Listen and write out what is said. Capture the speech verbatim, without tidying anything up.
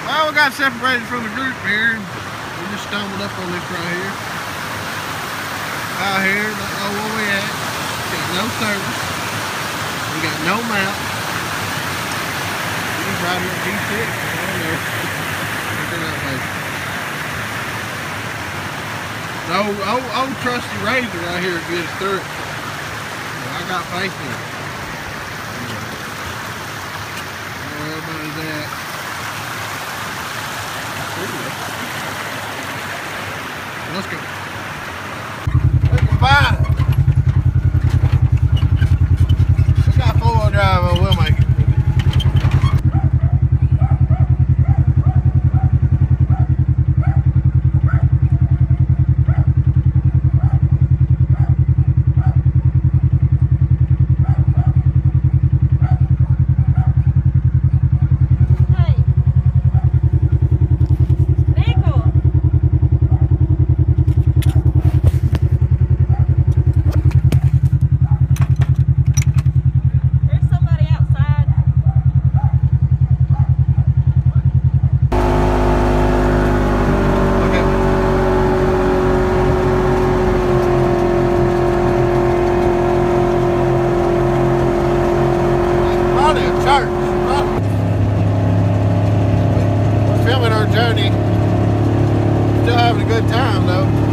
Well, we got separated from the group here. We just stumbled up on this right here. Out here, don't know where we at. Got no service. We got no map. We just riding up D six. I don't know. Look at that place. No old, old trusty Razor right here to get us through it. So I got faith in it. Where everybody's at. Let's go. Looking fine. We got four-wheel drive, but we'll make it. Filming our journey, still having a good time though.